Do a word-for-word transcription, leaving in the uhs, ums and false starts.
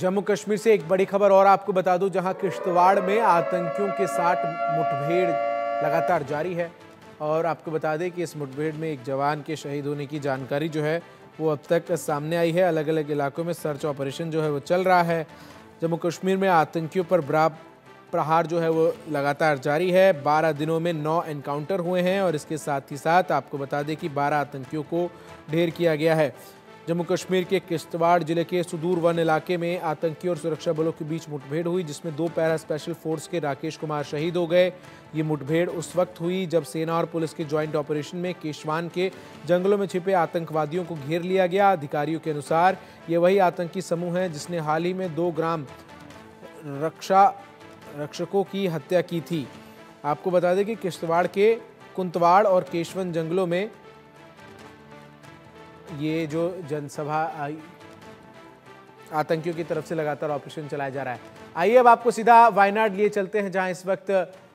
जम्मू कश्मीर से एक बड़ी खबर और आपको बता दूं, जहां किश्तवाड़ में आतंकियों के साथ मुठभेड़ लगातार जारी है। और आपको बता दें कि इस मुठभेड़ में एक जवान के शहीद होने की जानकारी जो है वो अब तक सामने आई है। अलग अलग इलाकों में सर्च ऑपरेशन जो है वो चल रहा है। जम्मू कश्मीर में आतंकियों पर बराबर प्रहार जो है वो लगातार जारी है। बारह दिनों में नौ एनकाउंटर हुए हैं और इसके साथ ही साथ आपको बता दें कि बारह आतंकियों को ढेर किया गया है। जम्मू कश्मीर के किश्तवाड़ जिले के सुदूर वन इलाके में आतंकियों और सुरक्षा बलों के बीच मुठभेड़ हुई, जिसमें दो पैरा स्पेशल फोर्स के राकेश कुमार शहीद हो गए। ये मुठभेड़ उस वक्त हुई जब सेना और पुलिस के ज्वाइंट ऑपरेशन में केशवान के जंगलों में छिपे आतंकवादियों को घेर लिया गया। अधिकारियों के अनुसार ये वही आतंकी समूह है जिसने हाल ही में दो ग्राम रक्षा रक्षकों की हत्या की थी। आपको बता दें कि किश्तवाड़ के कुंतवाड़ और केशवन जंगलों में ये जो जनसभा आतंकियों की तरफ से लगातार ऑपरेशन चलाया जा रहा है। आइए अब आपको सीधा वायनाड लिए चलते हैं, जहां इस वक्त